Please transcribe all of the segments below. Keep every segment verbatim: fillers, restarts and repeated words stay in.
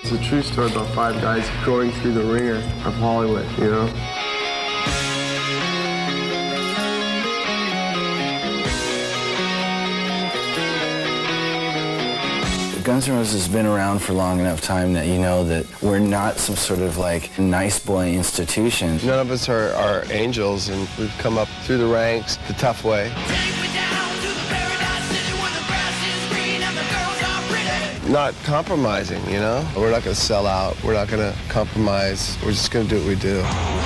It's a true story about five guys going through the ringer of Hollywood, you know? Guns N' Roses has been around for long enough time that you know that we're not some sort of like nice boy institution. None of us are, are angels, and we've come up through the ranks the tough way. Not compromising, you know? We're not going to sell out. We're not going to compromise. We're just going to do what we do.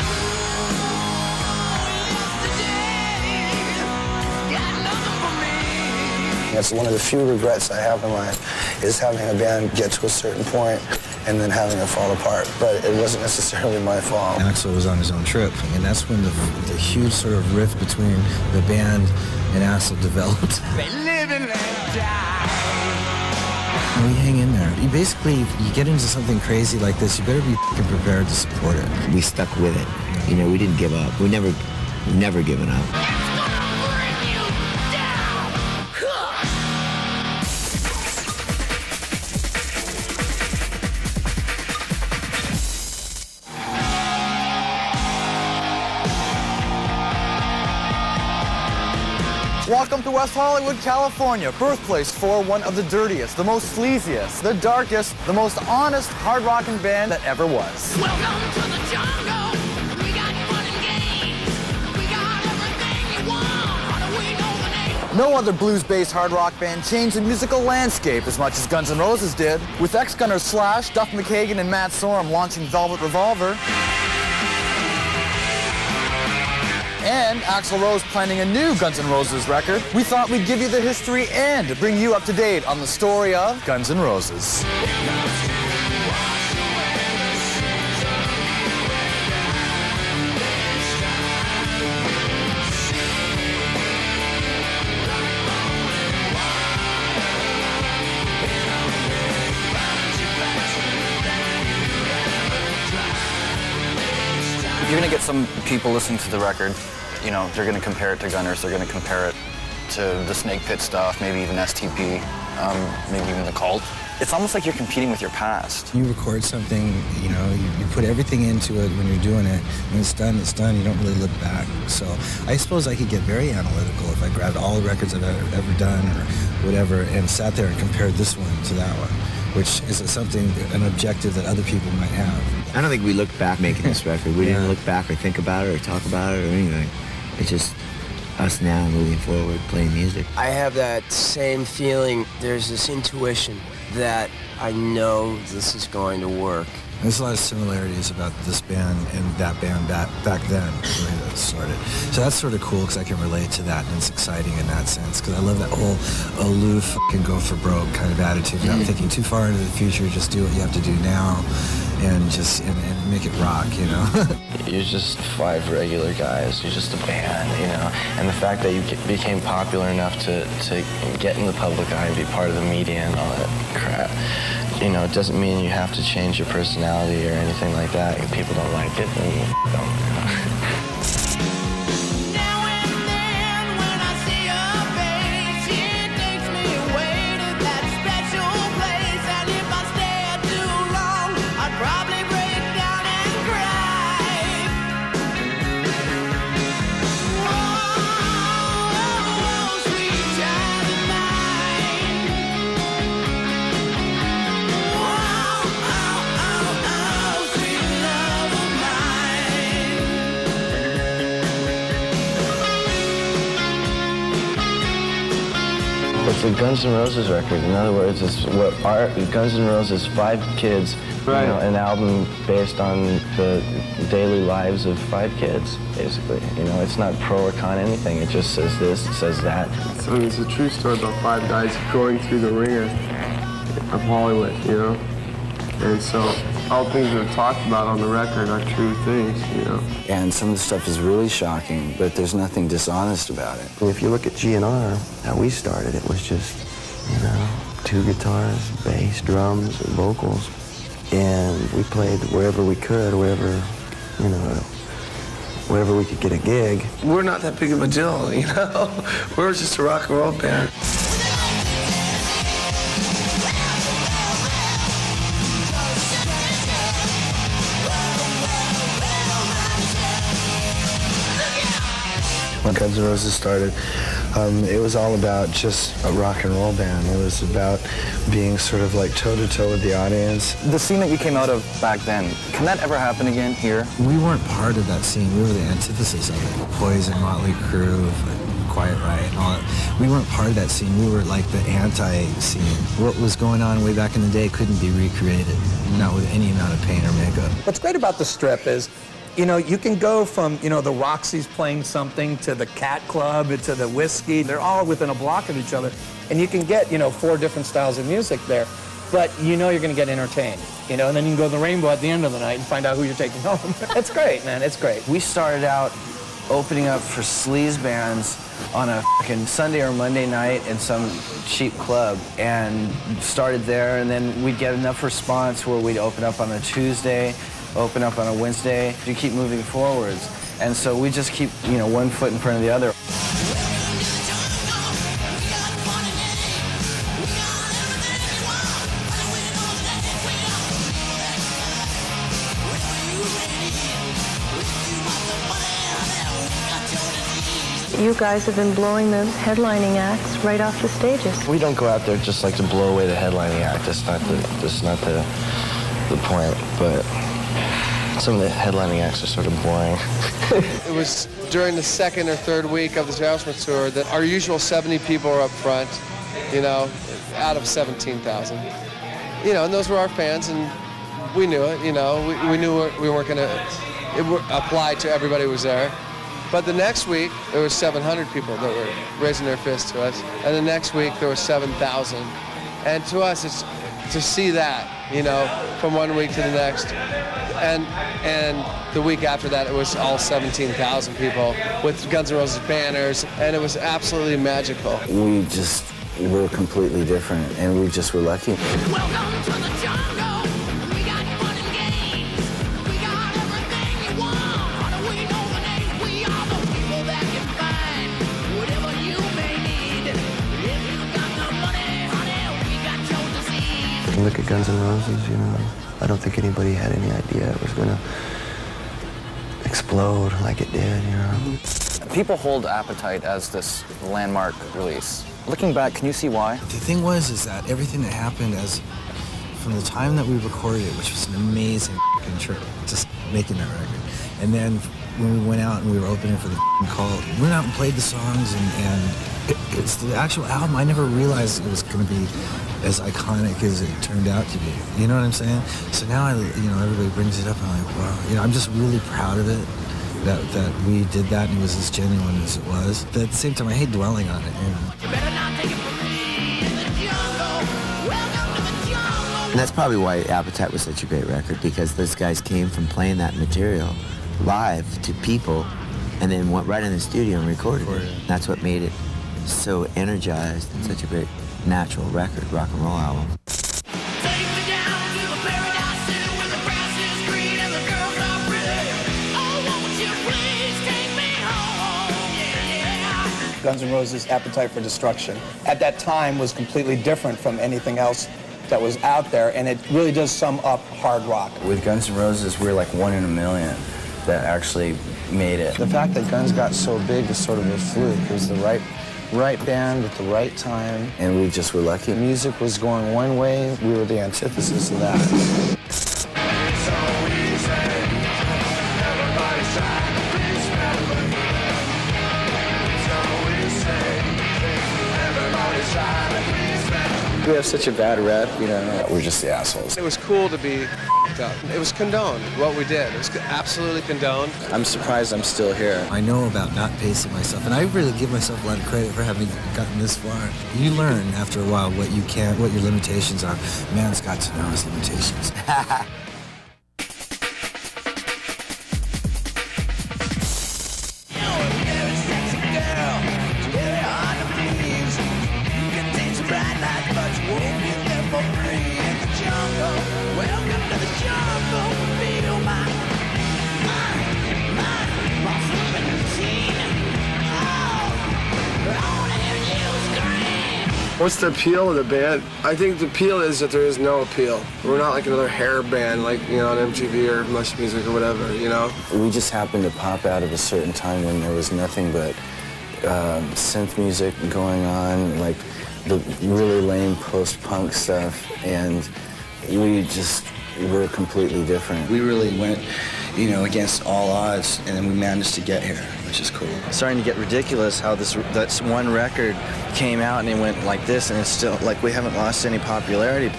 That's one of the few regrets I have in life, is having a band get to a certain point and then having it fall apart. But it wasn't necessarily my fault. Axl was on his own trip, and that's when the, the huge sort of rift between the band and Axl developed. We hang in there. You basically, you get into something crazy like this, you better be prepared to support it. We stuck with it. You know, we didn't give up. We never, we've never given up. Welcome to West Hollywood, California, birthplace for one of the dirtiest, the most sleaziest, the darkest, the most honest hard rockin' band that ever was. Welcome to the jungle. We got fun and games. We got everything you want. How do we know the name? No other blues-based hard rock band changed the musical landscape as much as Guns N' Roses did, with ex-Gunners Slash, Duff McKagan, and Matt Sorum launching Velvet Revolver, and Axl Rose planning a new Guns N' Roses record. We thought we'd give you the history and bring you up to date on the story of Guns N' Roses. You're gonna get some people listening to the record, you know, they're gonna compare it to Gunners, they're gonna compare it to the Snake Pit stuff, maybe even S T P, um, maybe even the Cult. It's almost like you're competing with your past. You record something, you know, you, you put everything into it when you're doing it. When it's done, it's done. You don't really look back. So I suppose I could get very analytical if I grabbed all the records I've ever, ever done or whatever and sat there and compared this one to that one, which is something, an objective that other people might have. I don't think we looked back making this record. We Yeah. didn't look back or think about it or talk about it or anything. It's just us now moving forward, playing music. I have that same feeling. There's this intuition that I know this is going to work. There's a lot of similarities about this band and that band back, back then, the way that it started. So that's sort of cool because I can relate to that, and it's exciting in that sense because I love that whole aloof, fucking go for broke kind of attitude, not thinking too far into the future, just do what you have to do now and just and, and make it rock, you know? You're just five regular guys. You're just a band, you know? And the fact that you became popular enough to, to get in the public eye and be part of the media and all that crap, you know, it doesn't mean you have to change your personality or anything like that. If people don't like it, then you don't, you know? It's a Guns N' Roses record. In other words, it's what our Guns N' Roses, five kids, Right. you know, an album based on the daily lives of five kids, basically. You know, it's not pro or con anything. It just says this, it says that. So it's a true story about five guys going through the ringer of Hollywood, you know? And so all things that are talked about on the record are true things, you know? And some of the stuff is really shocking, but there's nothing dishonest about it. If you look at G N R, how we started, it was just, you know, two guitars, bass, drums, and vocals. And we played wherever we could, wherever, you know, wherever we could get a gig. We're not that big of a deal, you know? We're just a rock and roll band. So When Guns N' Roses started, um, it was all about just a rock and roll band. It was about being sort of like toe-to-toe with the audience. The scene that you came out of back then, can that ever happen again here? We weren't part of that scene. We were the antithesis of it. Poison, Motley Crue, Quiet Riot, and all that. We weren't part of that scene. We were like the anti-scene. What was going on way back in the day couldn't be recreated, not with any amount of paint or makeup. What's great about the Strip is, you know, you can go from, you know, the Roxy's playing something to the Cat Club to the Whiskey. They're all within a block of each other. And you can get, you know, four different styles of music there. But you know you're going to get entertained, you know, and then you can go to the Rainbow at the end of the night and find out who you're taking home. It's great, man. It's great. We started out opening up for sleaze bands on a fucking Sunday or Monday night in some cheap club, and started there, and then we'd get enough response where we'd open up on a Tuesday, open up on a Wednesday. You keep moving forwards, and so we just keep, you know, one foot in front of the other. You guys have been blowing the headlining acts right off the stages. We don't go out there just like to blow away the headlining act. That's not the that's not the the point. But some of the headlining acts are sort of boring. It was during the second or third week of the Aerosmith tour that our usual seventy people were up front, you know, out of seventeen thousand. You know, and those were our fans, and we knew it, you know. We, we knew we weren't going to apply to everybody who was there. But the next week, there were seven hundred people that were raising their fists to us. And the next week, there were seven thousand. And to us, it's to see that, you know, from one week to the next. And and the week after that, it was all seventeen thousand people with Guns N' Roses banners. And it was absolutely magical. We just were completely different, and we just were lucky. Welcome to the jungle. We got fun and games. We got everything you want. How do we know the names? We are the people that can find whatever you may need. If you got the money, honey, we got your disease. Look at Guns N' Roses, you know. I don't think anybody had any idea it was gonna explode like it did, you know. People hold Appetite as this landmark release. Looking back, can you see why? The thing was is that everything that happened as from the time that we recorded it, which was an amazing f***ing trip, just making that record. And then when we went out and we were opening for the f***ing Cult, we went out and played the songs, and, and it, it's the actual album. I never realized it was going to be as iconic as it turned out to be. You know what I'm saying? So now, I, you know, everybody brings it up, and I'm like, wow. You know, I'm just really proud of it. That, that we did that and it was as genuine as it was. But at the same time, I hate dwelling on it. You know? And that's probably why Appetite was such a great record, because those guys came from playing that material live to people and then went right in the studio and recorded it. That's what made it so energized and such a great natural record, rock and roll album. Guns N' Roses' Appetite for Destruction at that time was completely different from anything else that was out there, and it really does sum up hard rock. With Guns N' Roses, we're like one in a million that actually made it. The fact that Guns got so big is sort of a fluke. It was the right, right band at the right time. And we just were lucky. Music was going one way, we were the antithesis of that. We have such a bad rep, you know. We're just the assholes. It was cool to be f***ed up. It was condoned, what we did. It was absolutely condoned. I'm surprised I'm still here. I know about not pacing myself, and I really give myself a lot of credit for having gotten this far. You learn after a while what you can't, what your limitations are. Man's got to know his limitations. What's the appeal of the band? I think the appeal is that there is no appeal. We're not like another hair band like, you know, on M T V or MuchMoreMusic or whatever, you know? We just happened to pop out at a certain time when there was nothing but um, synth music going on, like the really lame post-punk stuff, and we just were completely different. We really went, you know, against all odds, and then we managed to get here, which is cool. It's starting to get ridiculous how this that's one record came out and it went like this, and it's still like we haven't lost any popularity.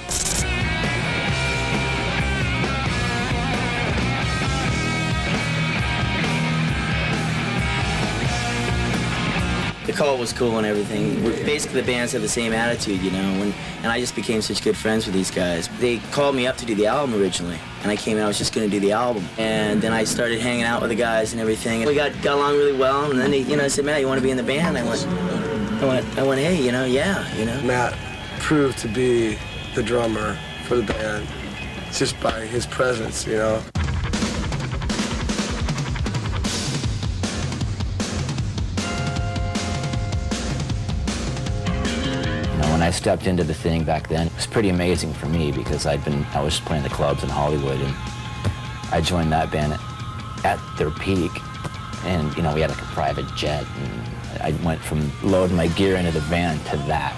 The call was cool and everything. We're, basically, the bands have the same attitude, you know, and, and I just became such good friends with these guys. They called me up to do the album originally, and I came in, I was just going to do the album. And then I started hanging out with the guys and everything, and we got, got along really well, and then they, you know, I said, Matt, you want to be in the band? I went, I went, I went, hey, you know, yeah, you know. Matt proved to be the drummer for the band just by his presence, you know. When I stepped into the thing back then, it was pretty amazing for me because I'd been, I was playing the clubs in Hollywood, and I joined that band at, at their peak, and you know, we had like a private jet, and I went from loading my gear into the van to that.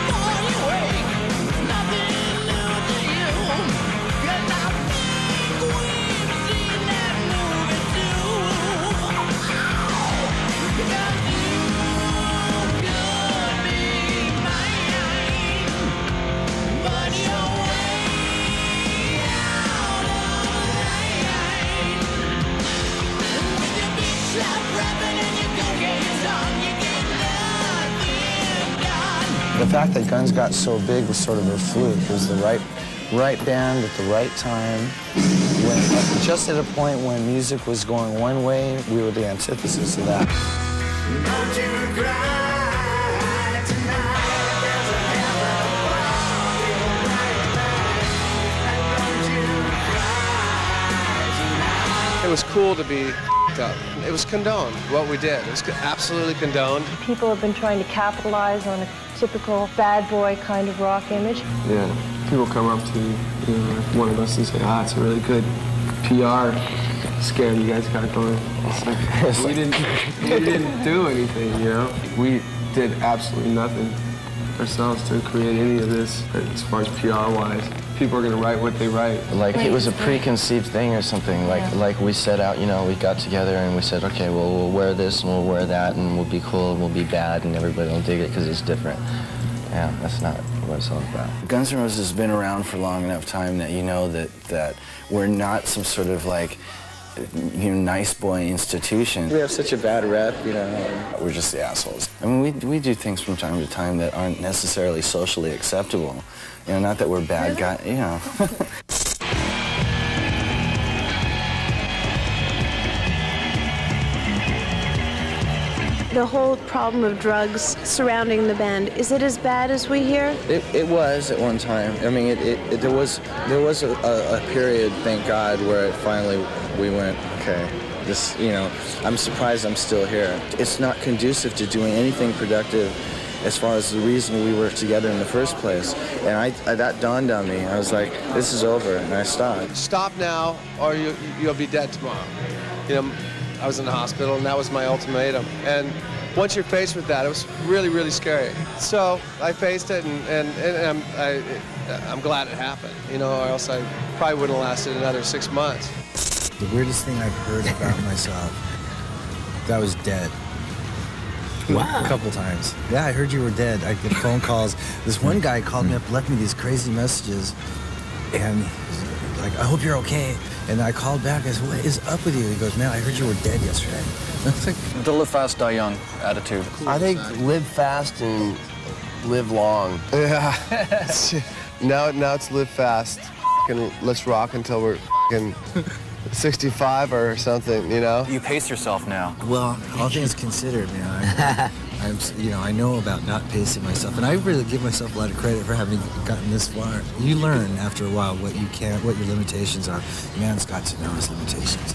The fact that Guns got so big was sort of a fluke. It was the right, right band at the right time. When, uh, just at a point when music was going one way, we were the antithesis of that. It was cool to be up. It was condoned, what we did. It was absolutely condoned. People have been trying to capitalize on a typical bad boy kind of rock image. Yeah, people come up to you know, one of us and say, ah, it's a really good P R scam you guys got going. It's like, it's we, like... Didn't, we didn't do anything, you know? We did absolutely nothing ourselves to create any of this as far as P R-wise. People are going to write what they write. Like it was a preconceived thing or something. Like yeah. like we set out, you know, we got together and we said, okay, well, we'll wear this and we'll wear that and we'll be cool and we'll be bad and everybody will dig it because it's different. Yeah, that's not what it's all about. Guns N' Roses has been around for long enough time that you know that, that we're not some sort of like, you know, nice boy institution. We have such a bad rep, you know. We're just the assholes. I mean, we, we do things from time to time that aren't necessarily socially acceptable. You know, not that we're bad guys, you know. The whole problem of drugs surrounding the band, is it as bad as we hear? It, it was at one time. I mean, it, it, it, there was there was a, a, a period, thank God, where it finally we went, okay, this, you know, I'm surprised I'm still here. It's not conducive to doing anything productive as far as the reason we were together in the first place. And I, I that dawned on me. I was like, this is over, and I stopped. Stop now, or you, you'll be dead tomorrow. You know, I was in the hospital, and that was my ultimatum. And once you're faced with that, it was really, really scary. So I faced it, and, and, and I'm, I, I'm glad it happened, you know, or else I probably wouldn't have lasted another six months. The weirdest thing I've heard about myself, that I was dead. Wow. A couple times. Yeah, I heard you were dead. I get phone calls. This one guy called me up, left me these crazy messages, and he's like, I hope you're okay. And I called back, I said, what is up with you? He goes, man, I heard you were dead yesterday. I was like, the live fast, die young attitude. I think live fast and live long. Yeah. now, now it's live fast. And let's rock until we're sixty-five or something, you know? You pace yourself now. Well, all things considered, man, I'm, I'm, you know, I know about not pacing myself, and I really give myself a lot of credit for having gotten this far. You learn after a while what you can't, what your limitations are. Man's got to know his limitations.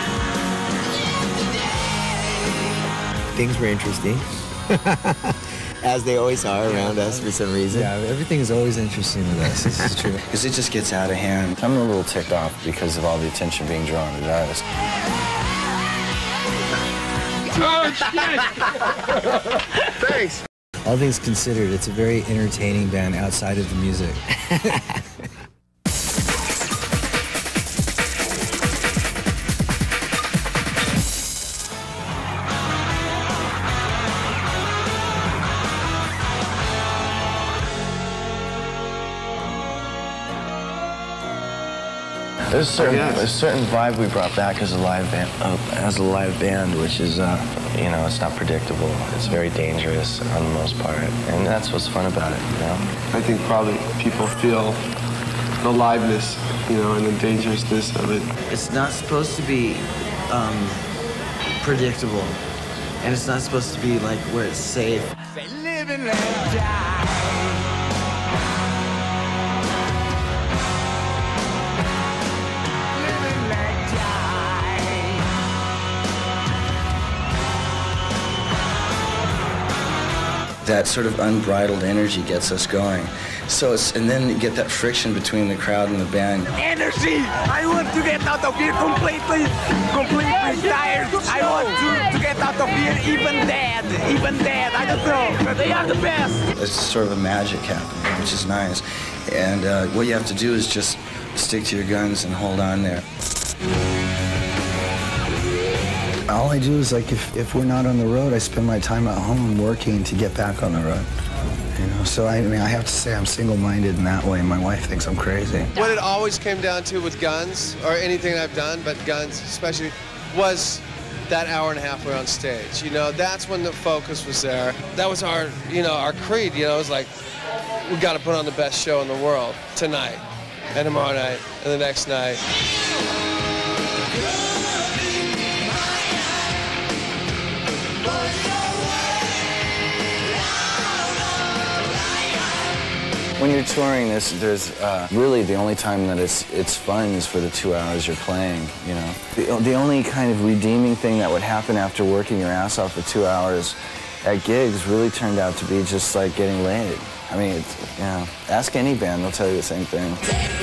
Things were interesting. As they always are around us for some reason. Yeah, everything is always interesting with us. This is true. Because it just gets out of hand. I'm a little ticked off because of all the attention being drawn to us. Oh, shit! Thanks. All things considered, it's a very entertaining band outside of the music. There's a certain, a certain vibe we brought back as a live band, uh, as a live band, which is, uh, you know, it's not predictable. It's very dangerous on the most part, and that's what's fun about it, you know. I think probably people feel the liveness, you know, and the dangerousness of it. It's not supposed to be um, predictable, and it's not supposed to be like where it's safe. Live and let die. That sort of unbridled energy gets us going. So it's, and then you get that friction between the crowd and the band. Energy! I want to get out of here completely, completely tired. I want to, to get out of here even dead, even dead. I don't know, but they are the best. It's sort of a magic happening, which is nice. And uh, what you have to do is just stick to your guns and hold on there. All I do is, like, if, if we're not on the road, I spend my time at home working to get back on the road. You know, so I, I mean, I have to say I'm single-minded in that way. My wife thinks I'm crazy. What it always came down to with Guns, or anything I've done, but Guns especially, was that hour and a half we're on stage. You know, that's when the focus was there. That was our, you know, our creed. You know, it was like, we got to put on the best show in the world tonight, and tomorrow night, and the next night. When you're touring this, there's uh, really the only time that it's it's fun is for the two hours you're playing, you know. The, the only kind of redeeming thing that would happen after working your ass off for two hours at gigs really turned out to be just like getting laid. I mean, it's, you know, ask any band, they'll tell you the same thing.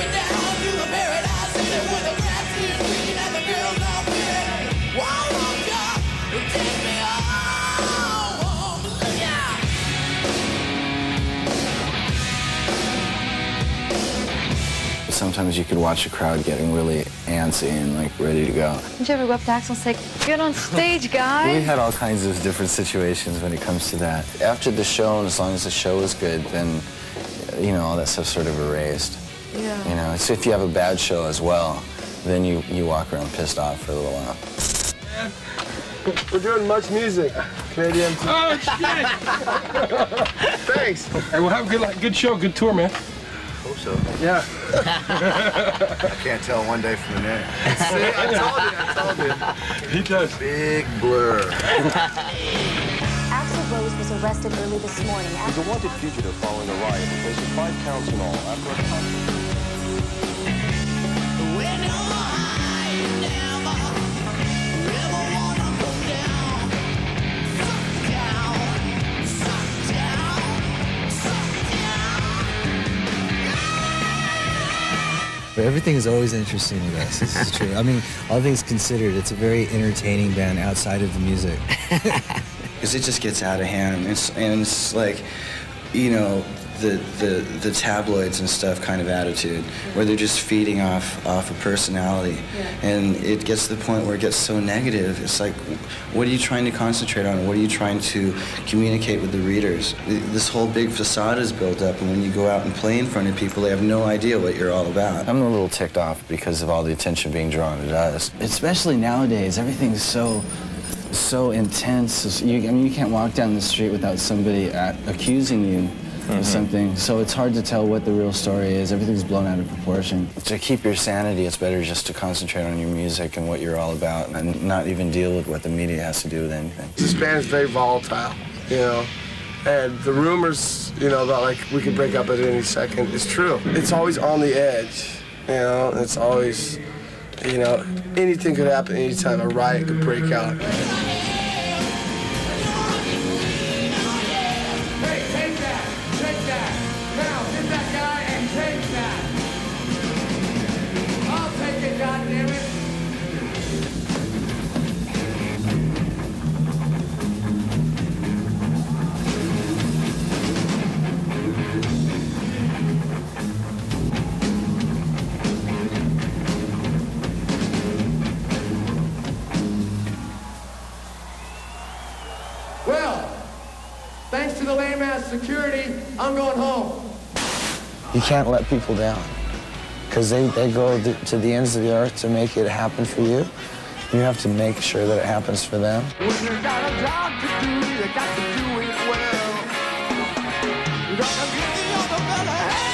Sometimes you could watch a crowd getting really antsy and like ready to go. Did you ever go up to Axl and say, get on stage, guys? We had all kinds of different situations when it comes to that. After the show, and as long as the show was good, then, you know, all that stuff's sort of erased. Yeah. You know, it's if you have a bad show as well, then you, you walk around pissed off for a little while. We're doing MuchMoreMusic, Canadian. Oh, shit! Thanks. Hey, we'll have a good, like, good show, good tour, man. Hope so. Yeah. I can't tell one day from the next. See, I told you, I told you. He does. Big blur. Axl Rose was arrested early this morning. He's a wanted fugitive following a riot. He faces five counts in all after a conflict. Everything is always interesting with us. This is true. I mean, all things considered, it's a very entertaining band outside of the music. Because it just gets out of hand. It's, and it's like, you know, the, the, the tabloids and stuff kind of attitude, where they're just feeding off, off a personality. Yeah. And it gets to the point where it gets so negative. It's like, what are you trying to concentrate on? What are you trying to communicate with the readers? This whole big facade is built up, and when you go out and play in front of people, they have no idea what you're all about. I'm a little ticked off because of all the attention being drawn to us. Especially nowadays, everything's so, so intense. You, I mean, you can't walk down the street without somebody at, accusing you Mm-hmm. of something, so it's hard to tell what the real story is. Everything's blown out of proportion. To keep your sanity, it's better just to concentrate on your music and what you're all about and not even deal with what the media has to do with anything. This band is very volatile, you know, and the rumors, you know, about like we could break up at any second is true. It's always on the edge, you know, and it's always, you know, anything could happen anytime. A riot could break out. Thanks to the lame-ass security, I'm going home. You can't let people down, because they, they go th to the ends of the earth to make it happen for you. You have to make sure that it happens for them. When you got a job to do, you got to do it well. You got to give the other better hand.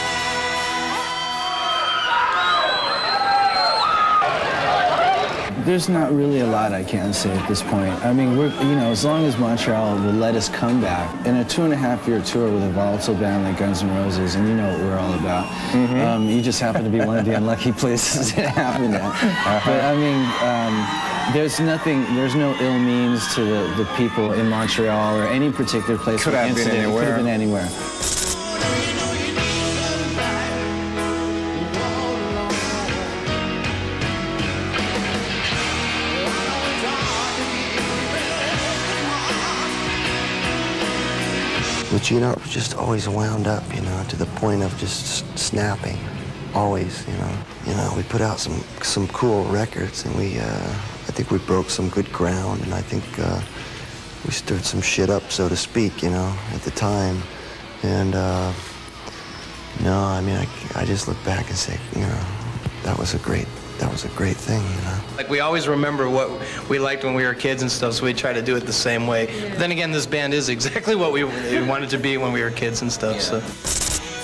There's not really a lot I can say at this point. I mean, we're, you know, as long as Montreal will let us come back in a two and a half year tour with a volatile band like Guns N' Roses, and you know what we're all about. Mm-hmm. um, you just happen to be one of the unlucky places it happened at. Uh-huh. But I mean, um, there's nothing, there's no ill means to the, the people in Montreal or any particular place. Could have been anywhere. Could have been anywhere. But you know, just always wound up, you know, to the point of just snapping, always, you know. You know, we put out some some cool records, and we, uh, I think we broke some good ground, and I think uh, we stirred some shit up, so to speak, you know, at the time. And uh, no, I mean, I, I just look back and say, you know, that was a great. That was a great thing, you know. Like, we always remember what we liked when we were kids and stuff, so we try to do it the same way. But then again, this band is exactly what we, we wanted to be when we were kids and stuff, yeah. So.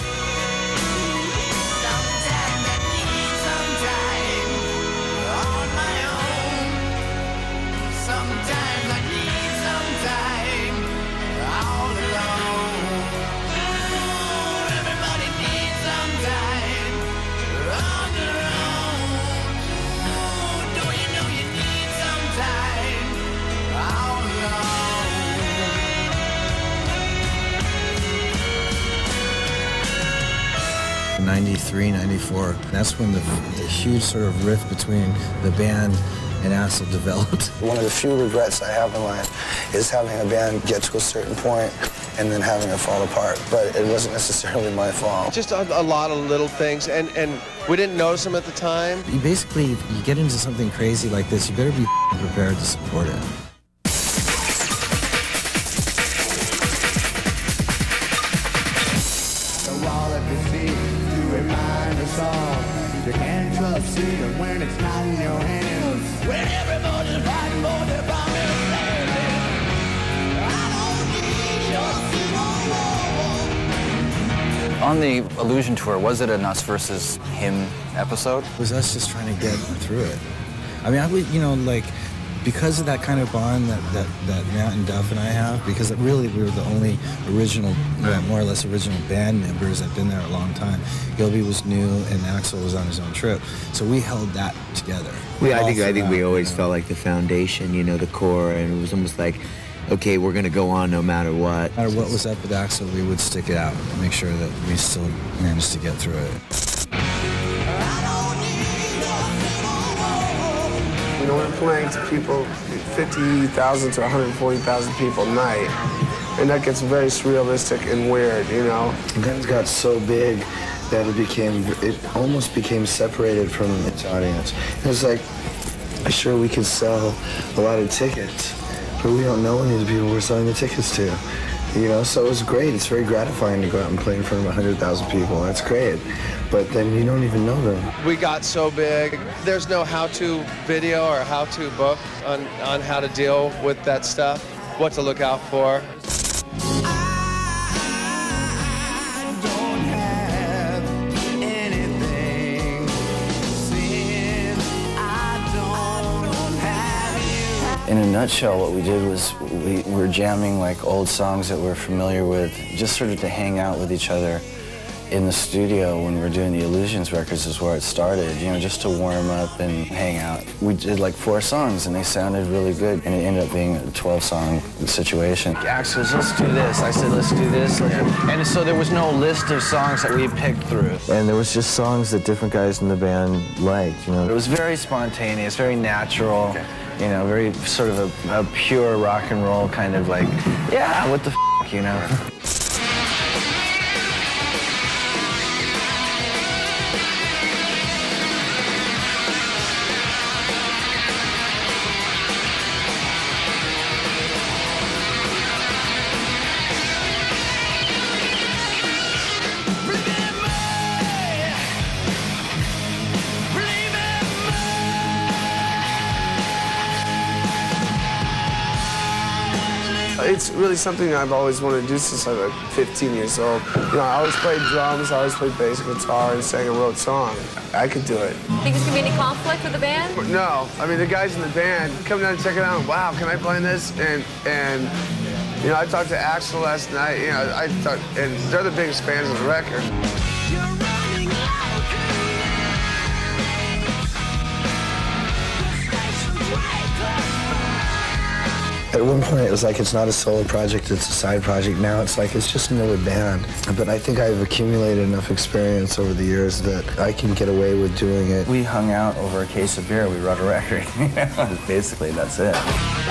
ninety-three, ninety-four, that's when the, the huge sort of rift between the band and Axl developed. One of the few regrets I have in life is having a band get to a certain point and then having it fall apart, but it wasn't necessarily my fault. Just a, a lot of little things, and, and we didn't notice them at the time. You basically, you get into something crazy like this, you better be prepared to support it. You can't trust freedom when it's not in your hands. When everybody's fighting for their promised land. I don't need your On the Illusion tour, was it an us versus him episode? It was us just trying to get through it. I mean, I would, you know, like, because of that kind of bond that, that, that Matt and Duff and I have, because really we were the only original, more or less original band members that had been there a long time. Gilby was new and Axl was on his own trip. So we held that together. We, I think I think throughout, we always you know. felt like the foundation, you know, the core, and it was almost like, okay, we're going to go on no matter what. No matter what was up with Axl, we would stick it out and make sure that we still managed to get through it. You know, we're playing to people, fifty thousand to one hundred forty thousand people a night, and that gets very surrealistic and weird, you know. Guns got so big that it became, it almost became separated from its audience. It was like, sure, we could sell a lot of tickets, but we don't know any of the people we're selling the tickets to. You know, so it was great. It's very gratifying to go out and play in front of one hundred thousand people. That's great. But then you don't even know them. We got so big. There's no how-to video or how-to book on, on how to deal with that stuff, what to look out for. In a nutshell, what we did was we were jamming like old songs that we're familiar with, just sort of to hang out with each other in the studio when we were doing the Illusions records is where it started, you know, just to warm up and hang out. We did like four songs and they sounded really good, and it ended up being a twelve song situation. Axl says, let's do this. I said, let's do this. And so there was no list of songs that we picked through. And there was just songs that different guys in the band liked, you know. It was very spontaneous, very natural. Okay. You know, very sort of a, a pure rock and roll kind of like, yeah, what the f, you know? It's really something I've always wanted to do since I was like fifteen years old. You know, I always played drums, I always played bass guitar, and sang and wrote songs. I could do it. Think there's gonna be any conflict with the band? No, I mean, the guys in the band come down and check it out. Wow, can I play in this? And, and you know, I talked to Axl last night. You know, I talked, and they're the biggest fans of the record. At one point, it was like it's not a solo project, it's a side project. Now it's like it's just another band. But I think I've accumulated enough experience over the years that I can get away with doing it. We hung out over a case of beer, we wrote a record. Basically, that's it.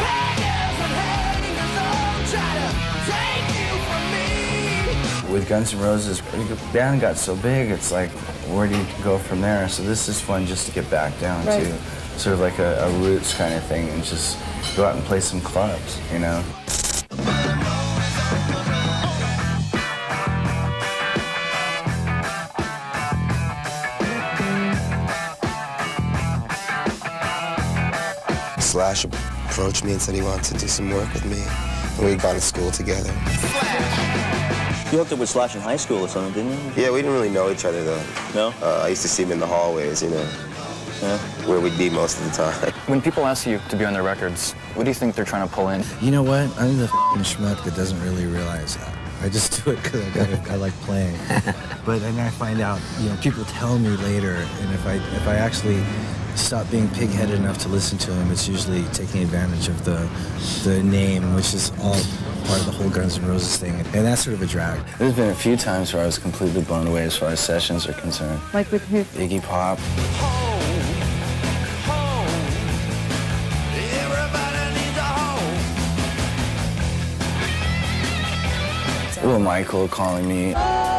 With Guns N' Roses, the band got so big, it's like, where do you go from there? So this is fun just to get back down right. to sort of like a, a roots kind of thing and just go out and play some clubs, you know? Slash approached me and said he wanted to do some work with me, and we'd gone to school together. You hooked up with Slash in high school or something, didn't you? Yeah, we didn't really know each other, though. No? Uh, I used to see him in the hallways, you know, yeah. where we'd be most of the time. When people ask you to be on their records, what do you think they're trying to pull in? You know what? I'm the f***ing schmuck that doesn't really realize that. I just do it because I, I like playing. But then I find out, you know, people tell me later, and if I if I actually stop being pig-headed enough to listen to them, it's usually taking advantage of the the name, which is all part of the whole Guns N' Roses thing, and that's sort of a drag. There's been a few times where I was completely blown away as far as sessions are concerned. Like with who? Iggy Pop. Well, Michael calling me.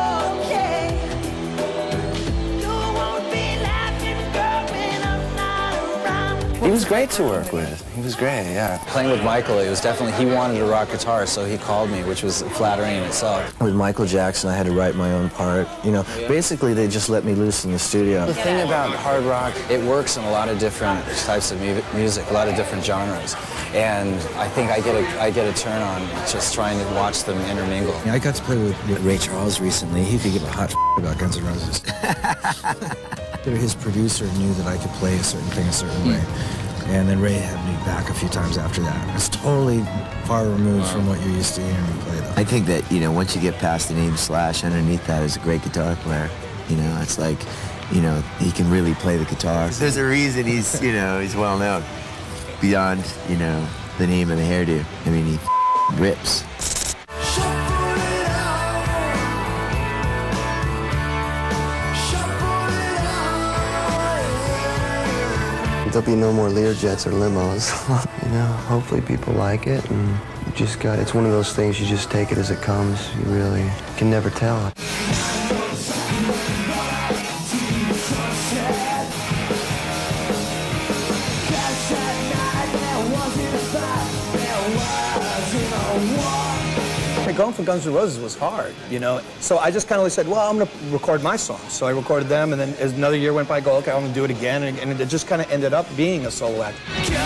He was great to work with. He was great, yeah. Playing with Michael, it was definitely, he wanted a rock guitar, so he called me, which was flattering in itself. With Michael Jackson, I had to write my own part. You know, basically, they just let me loose in the studio. The thing about hard rock, it works in a lot of different types of mu music, a lot of different genres. And I think I get a, I get a turn on just trying to watch them intermingle. I got to play with, with Ray Charles recently. He could give a hot f about Guns N' Roses. His producer knew that I could play a certain thing a certain way. And then Ray had me back a few times after that. It's totally far removed wow. from what you're used to hearing me play, though. I think that, you know, once you get past the name Slash, underneath that is a great guitar player. You know, it's like, you know, he can really play the guitar. There's a reason he's, you know, he's well known. Beyond, you know, the name of the hairdo. I mean, he rips. There'll be no more Learjets or limos. You know, hopefully people like it, and you just got, it's one of those things, you just take it as it comes. You really can never tell. Going for Guns N' Roses was hard, you know, so I just kind of said, well, I'm going to record my songs. So I recorded them, and then as another year went by, I go, okay, I'm going to do it again, and, and it just kind of ended up being a solo act.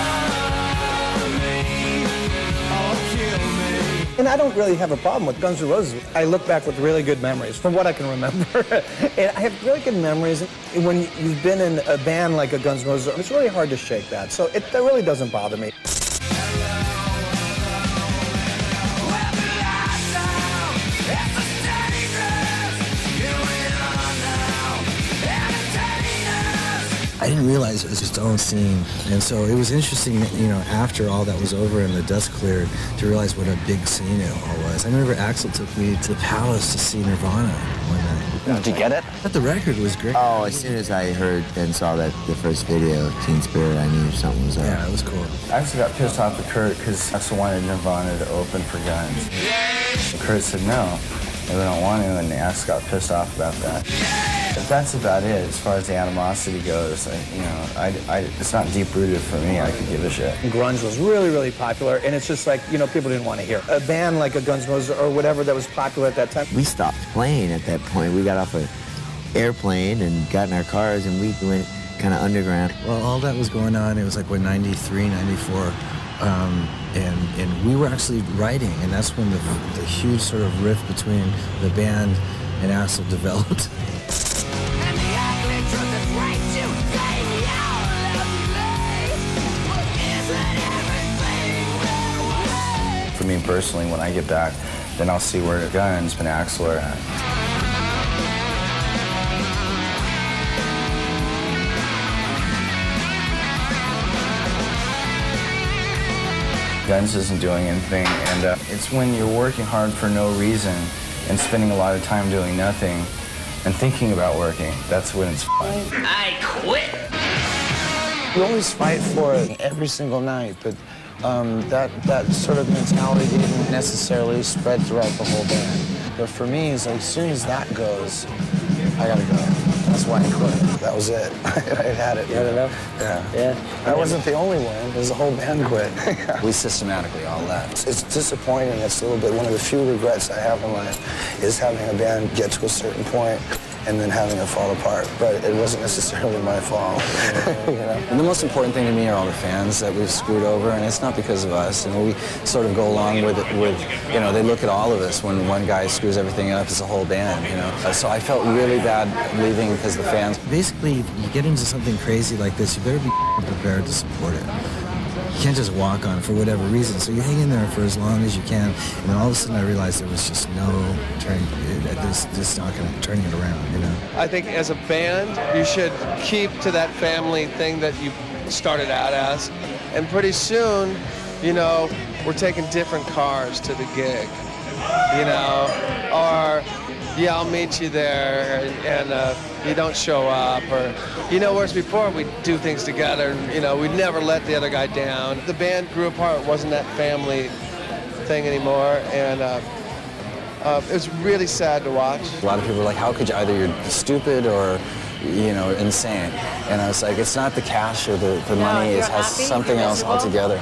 And I don't really have a problem with Guns N' Roses. I look back with really good memories, from what I can remember. And I have really good memories. When you've been in a band like a Guns N' Roses, it's really hard to shake that. So it, that really doesn't bother me. I didn't realize it was its own scene, and so it was interesting, you know, after all that was over and the dust cleared, to realize what a big scene it all was. I remember Axl took me to the Palace to see Nirvana one night. Did you get it? But the record was great. Oh, as soon as I heard and saw that the first video, Teen Spirit, I knew something was up. Yeah, it was cool. I actually got pissed off at Kurt because Axl wanted Nirvana to open for Guns. And Kurt said no, they don't want to, and Axl got pissed off about that. But that's about it as far as the animosity goes. I, you know, I, I, it's not deep-rooted for me. I could give a shit. Grunge was really, really popular, and it's just like, you know, people didn't want to hear. A band like a Guns N' Roses or whatever that was popular at that time. We stopped playing at that point. We got off an airplane and got in our cars, and we went kind of underground. Well, all that was going on. It was like, what, ninety-three, ninety-four. Um, and, and we were actually writing, and that's when the, the huge sort of rift between the band and Axl developed. For me personally, when I get back, then I'll see where Guns and Axl are at. Guns isn't doing anything, and uh, it's when you're working hard for no reason and spending a lot of time doing nothing and thinking about working. That's when it's fun. I quit! We always fight for it every single night, but um, that, that sort of mentality didn't necessarily spread throughout the whole band. But for me, it's like, as soon as that goes, I gotta go. That's why I quit. That was it. I had it. You had enough? Yeah. Yeah. I wasn't the only one. There's a whole band quit. We systematically all left. It's disappointing. It's a little bit, one of the few regrets I have in life is having a band get to a certain point and then having it fall apart. But it wasn't necessarily my fault. You know? And the most important thing to me are all the fans that we've screwed over, and it's not because of us. And we sort of go along with it, with, you know, they look at all of us when one guy screws everything up as a whole band, you know. So I felt really bad leaving because the fans. Basically, you get into something crazy like this, you better be prepared to support it. You can't just walk on it for whatever reason. So you hang in there for as long as you can. And then all of a sudden I realized there was just no turning, this, this not gonna, turning it around, you know? I think as a band, you should keep to that family thing that you started out as. And pretty soon, you know, we're taking different cars to the gig, you know, or yeah, I'll meet you there, and, and uh, you don't show up, or, you know, whereas before we do things together, and, you know, we'd never let the other guy down. The band grew apart. It wasn't that family thing anymore, and uh, uh, it was really sad to watch. A lot of people are like, how could you, either you're stupid or, you know, insane. And I was like, it's not the cash or the, the money, it has something else altogether.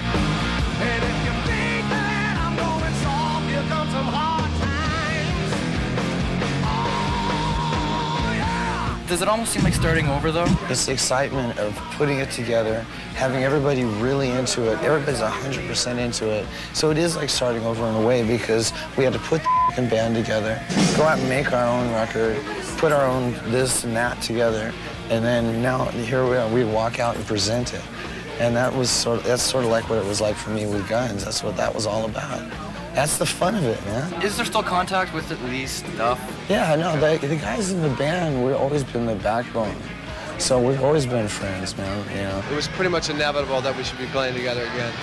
Does it almost seem like starting over, though? It's the excitement of putting it together, having everybody really into it. Everybody's one hundred percent into it. So it is like starting over in a way, because we had to put the f***ing band together, go out and make our own record, put our own this and that together, and then now here we are, we walk out and present it. And that was sort of, that's sort of like what it was like for me with Guns. That's what that was all about. That's the fun of it, man. Is there still contact with at least Duff? Yeah, I know. The, the guys in the band, we've always been the backbone. So we've always been friends, man, you know. It was pretty much inevitable that we should be playing together again.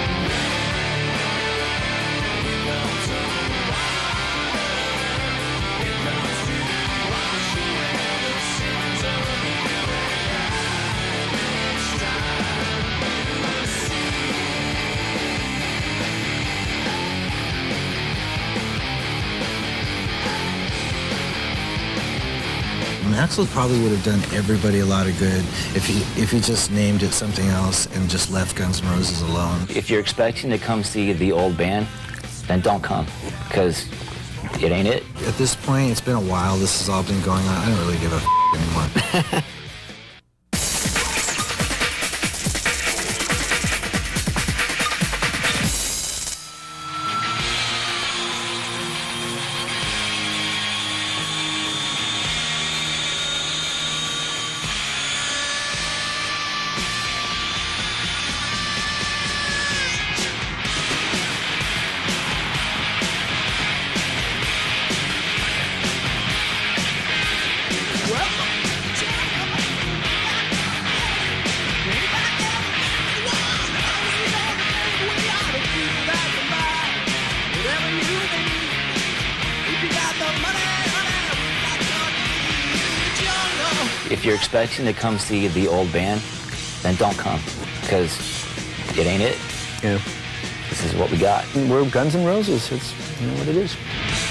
Axl probably would have done everybody a lot of good if he if he just named it something else and just left Guns N' Roses alone. If you're expecting to come see the old band, then don't come, because it ain't it. At this point, it's been a while. This has all been going on. I don't really give a f anymore. If you're expecting to come see the old band, then don't come, because it ain't it. Yeah. This is what we got. We're Guns N' Roses. It's, you know what it is.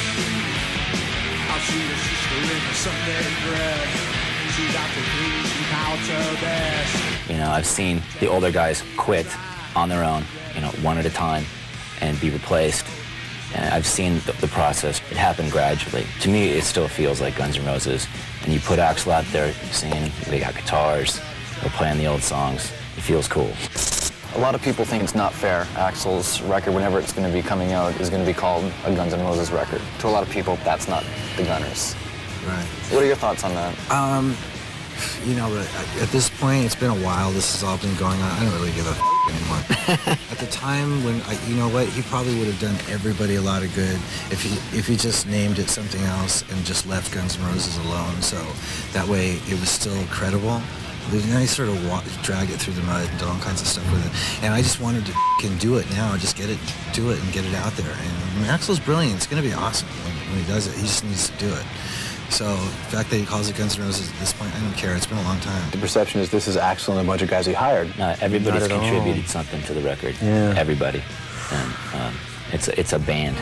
You know, I've seen the older guys quit on their own, you know, one at a time, and be replaced. And I've seen the, the process. It happened gradually. To me, it still feels like Guns N' Roses. And you put Axl out there singing, they got guitars, they're playing the old songs. It feels cool. A lot of people think it's not fair. Axl's record, whenever it's going to be coming out, is going to be called a Guns N' Roses record. To a lot of people, that's not the Gunners. Right. What are your thoughts on that? Um, you know, at this point, it's been a while. This has all been going on. I don't really give a f anymore. At the time when, I, you know what, he probably would have done everybody a lot of good if he if he just named it something else and just left Guns N' Roses alone. So that way, it was still credible. Then I sort of walk, drag it through the mud and do all kinds of stuff with it. And I just wanted to f***ing do it now, just get it, do it and get it out there. And I mean, Axl's brilliant. It's going to be awesome when, when he does it. He just needs to do it. So the fact that he calls it Guns N' Roses at this point, I don't care. It's been a long time. The perception is this is Axl and a bunch of guys he hired. No, everybody's Not at contributed all. something to the record. Yeah. Everybody. And um, it's, a, it's a band.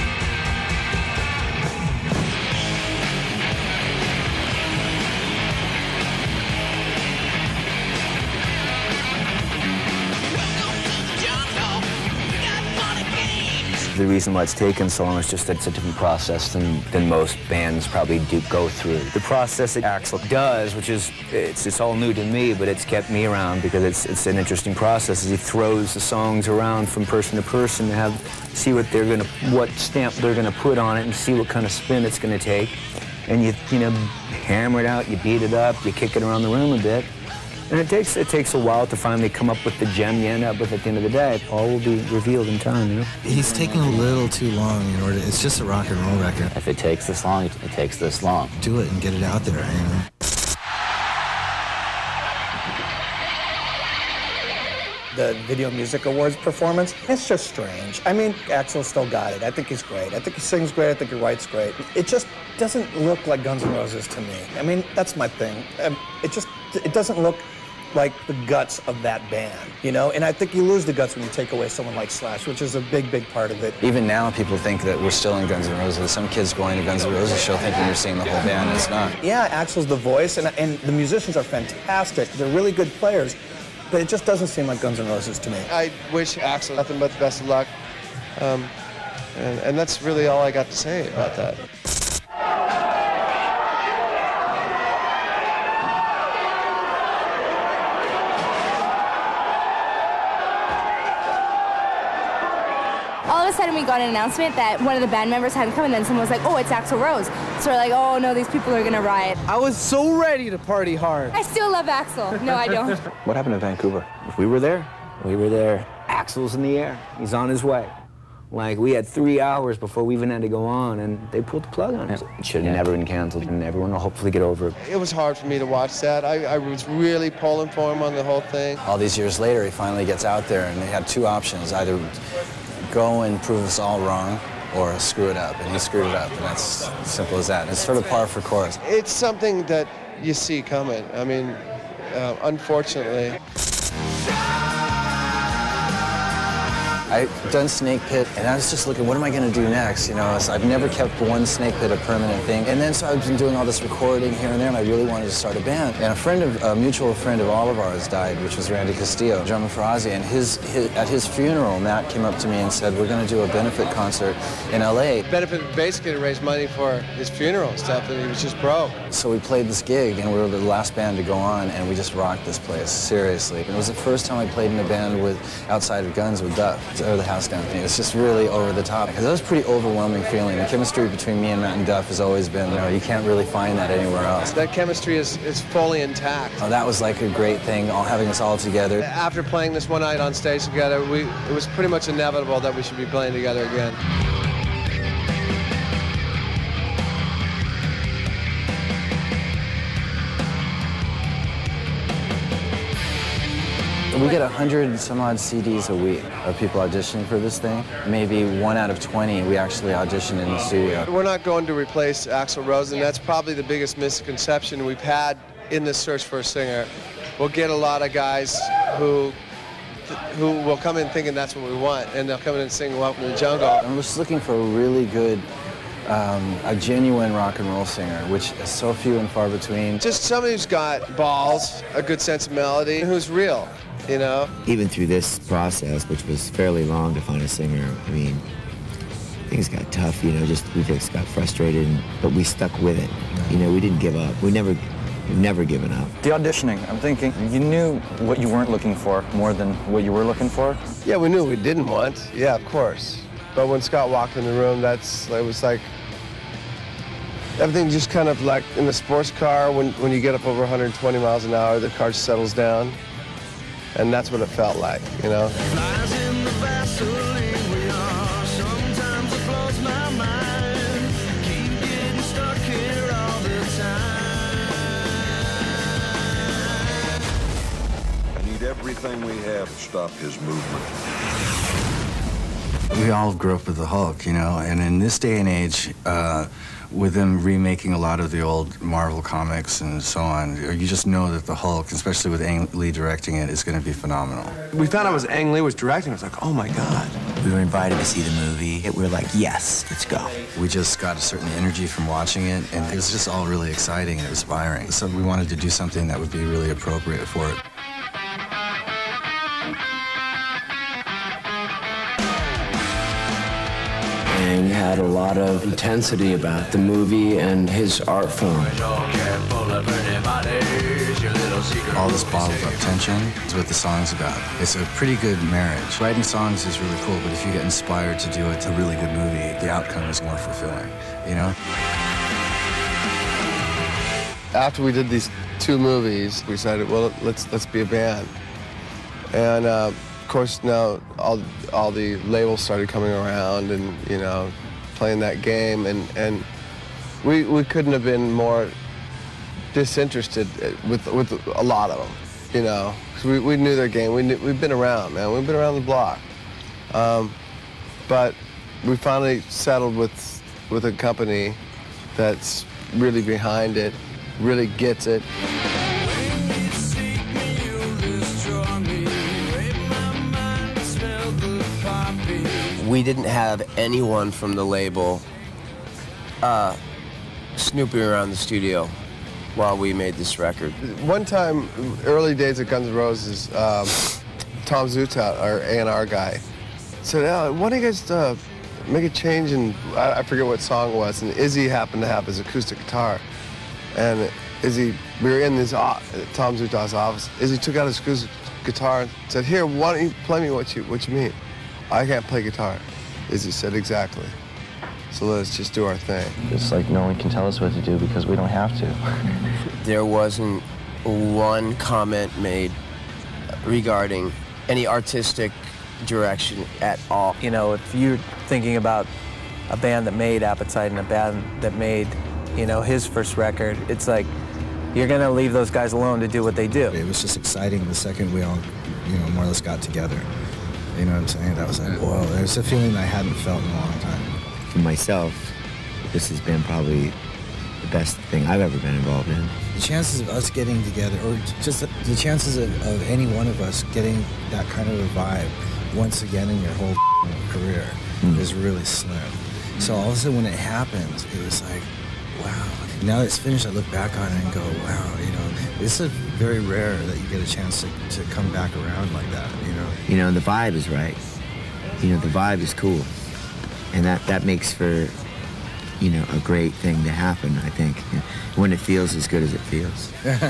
The reason why it's taken so long is just that it's a different process than, than most bands probably do go through. The process that Axl does, which is, it's, it's all new to me, but it's kept me around because it's, it's an interesting process, is he throws the songs around from person to person to have, see what they're gonna, what stamp they're gonna put on it and see what kind of spin it's gonna take. And you, you know, hammer it out, you beat it up, you kick it around the room a bit. And it takes it takes a while to finally come up with the gem you end up with at the end of the day. All will be revealed in time, you know? He's taking a little too long in order. It's just a rock and roll record. If it takes this long, it, it takes this long. Do it and get it out there, you know? The Video Music Awards performance, it's just strange. I mean, Axl still got it. I think he's great. I think he sings great. I think he writes great. It just doesn't look like Guns N' Roses to me. I mean, that's my thing. Um, it just, it doesn't look like the guts of that band, you know? And I think you lose the guts when you take away someone like Slash, which is a big, big part of it. Even now, people think that we're still in Guns N' Roses. Some kids going to Guns N' Roses show thinking you're seeing the whole band, and it's not. Yeah, Axl's the voice, and, and the musicians are fantastic. They're really good players, but it just doesn't seem like Guns N' Roses to me. I wish Axl nothing but the best of luck, um, and, and that's really all I got to say about that. All of a sudden we got an announcement that one of the band members hadn't come, and then someone was like, oh, it's Axl Rose. So we're like, oh no, these people are gonna riot. I was so ready to party hard. I still love Axl. No, I don't. What happened in Vancouver? If we were there, we were there. Axl's in the air. He's on his way. Like, we had three hours before we even had to go on, and they pulled the plug on us. It should have Yeah. never been canceled, and everyone will hopefully get over it. It was hard for me to watch that. I, I was really pulling for him on the whole thing. All these years later, he finally gets out there, and they had two options: either go and prove us all wrong, or screw it up. And he screwed it up, and that's as simple as that. It's sort of par for course. It's something that you see coming. I mean, uh, unfortunately. I've done Snake Pit, and I was just looking, what am I going to do next? You know, so I've never kept one Snake Pit a permanent thing. And then so I've been doing all this recording here and there, and I really wanted to start a band. And a friend of, a mutual friend of all of ours died, which was Randy Castillo, drummer for Ozzy. And his, his, at his funeral, Matt came up to me and said, we're going to do a benefit concert in L A. Benefit basically to raise money for his funeral and stuff, and he was just broke. So we played this gig, and we were the last band to go on, and we just rocked this place, seriously. It was the first time I played in a band with outside of Guns with Duff, or the House Down thing. It's just really over the top. Because that was a pretty overwhelming feeling. The chemistry between me and Matt and Duff has always been, you know, you can't really find that anywhere else. That chemistry is, is fully intact. Oh, that was like a great thing, all having us all together. After playing this one night on stage together, we, it was pretty much inevitable that we should be playing together again. We get a hundred some odd C Ds a week of people auditioning for this thing. Maybe one out of twenty we actually audition in the studio. We're not going to replace Axl Rose, and that's probably the biggest misconception we've had in this search for a singer. We'll get a lot of guys who who will come in thinking that's what we want, and they'll come in and sing Welcome to the Jungle. I'm just looking for a really good, um, a genuine rock and roll singer, which is so few and far between. Just somebody who's got balls, a good sense of melody, who's real. You know? Even through this process, which was fairly long to find a singer, I mean, things got tough, you know, just we just got frustrated, and, but we stuck with it. You know, we didn't give up. We never We've never given up. The auditioning, I'm thinking, you knew what you weren't looking for more than what you were looking for? Yeah, we knew what we didn't want. Yeah, of course. But when Scott walked in the room, that's, it was like, everything just kind of like in the sports car, when, when you get up over one hundred twenty miles an hour, the car settles down. And that's what it felt like, you know? Everything we have to stop his movement. We all grew up with the Hulk, you know, and in this day and age, uh, with them remaking a lot of the old Marvel comics and so on, you just know that the Hulk, especially with Ang Lee directing it, is going to be phenomenal. We found out it was Ang Lee was directing. It was like, oh my God. We were invited to see the movie. We were like, yes, let's go. We just got a certain energy from watching it, and it was just all really exciting and inspiring. So we wanted to do something that would be really appropriate for it. Ang had a lot of intensity about the movie and his art form. All this bottled up tension is what the song's about. It's a pretty good marriage. Writing songs is really cool, but if you get inspired to do it to a really good movie, the outcome is more fulfilling, you know? After we did these two movies, we decided, well, let's let's be a band. And uh, of course, now all all the labels started coming around, and you know, playing that game, and and we we couldn't have been more disinterested with with a lot of them, you know, 'cause we we knew their game. We knew, we've been around, man. We've been around the block, um, but we finally settled with with a company that's really behind it, really gets it. We didn't have anyone from the label uh, snooping around the studio while we made this record. One time, early days of Guns N' Roses, um, Tom Zutaut, our A and R guy, said, oh, why don't you guys uh, make a change in, I, I forget what song it was, and Izzy happened to have his acoustic guitar. And Izzy, we were in this, uh, Tom Zutaut's office. Izzy took out his acoustic guitar and said, here, why don't you play me what you, what you mean? I can't play guitar. Izzy said, exactly. So let's just do our thing. It's like no one can tell us what to do because we don't have to. There wasn't one comment made regarding any artistic direction at all. You know, if you're thinking about a band that made Appetite and a band that made, you know, his first record, it's like you're gonna leave those guys alone to do what they do. It was just exciting the second we all, you know, more or less got together. You know what I'm saying? That was like, whoa, there's a feeling I hadn't felt in a long time. For myself, this has been probably the best thing I've ever been involved in. The chances of us getting together, or just the, the chances of, of any one of us getting that kind of a vibe once again in your whole career mm. is really slim. So all of a sudden when it happened, it was like, wow. Now that it's finished, I look back on it and go, wow, you know, it's a very rare that you get a chance to, to come back around like that, you know? You know, and the vibe is right. You know, the vibe is cool. And that, that makes for, you know, a great thing to happen, I think, when it feels as good as it feels.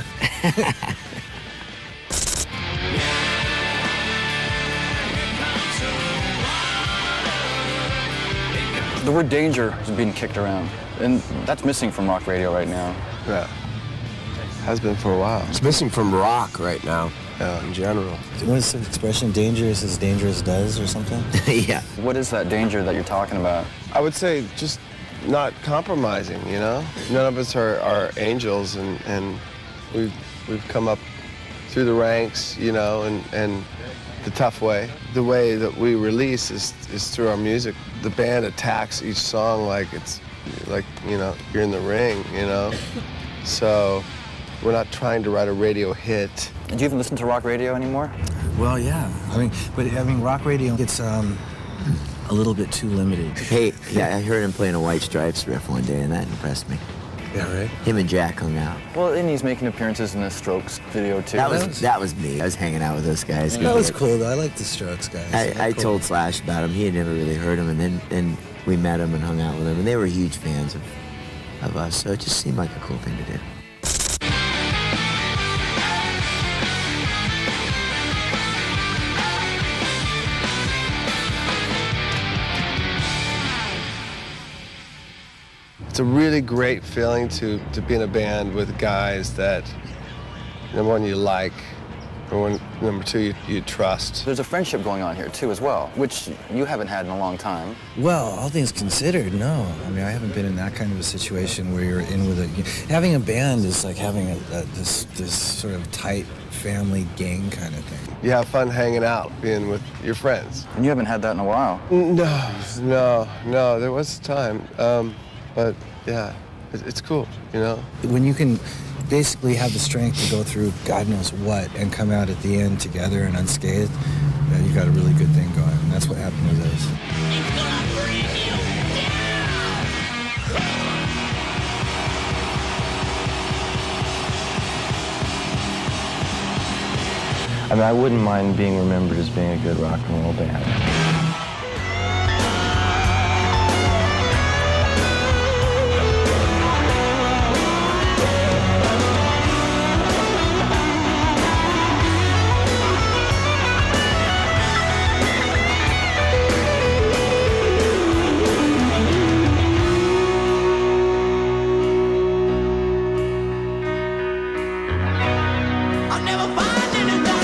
The word danger is being kicked around, and that's missing from rock radio right now. Yeah. Has been for a while. It's missing from rock right now, uh, in general. What's the expression, dangerous as dangerous does, or something? Yeah. What is that danger that you're talking about? I would say just not compromising, you know? None of us are, are angels, and, and we've, we've come up through the ranks, you know, and, and the tough way. The way that we release is, is through our music. The band attacks each song like it's, like, you know, you're in the ring, you know? So we're not trying to write a radio hit. Do you even listen to rock radio anymore? Well, yeah. I mean, but I mean, rock radio gets um, a little bit too limited. Hey, yeah, I heard him playing a White Stripes riff one day, and that impressed me. Yeah, right? Him and Jack hung out. Well, and he's making appearances in the Strokes video, too. That was that was me. I was hanging out with those guys. That was cool, though. I like the Strokes guys. I, I cool. told Slash about him. He had never really heard him, and then and we met him and hung out with him, and they were huge fans of, of us, so it just seemed like a cool thing to do. It's a really great feeling to, to be in a band with guys that, number one, you like, or number two, you, you trust. There's a friendship going on here, too, as well, which you haven't had in a long time. Well, all things considered, no. I mean, I haven't been in that kind of a situation where you're in with a... Having a band is like having a, a, this, this sort of tight family gang kind of thing. You have fun hanging out, being with your friends. And you haven't had that in a while. No, no, no, there was a time, um, but yeah, it, it's cool, you know? When you can basically have the strength to go through God knows what and come out at the end together and unscathed, yeah, you got a really good thing going, and that's what happened with us. I mean, I wouldn't mind being remembered as being a good rock and roll band. I'll never find anybody.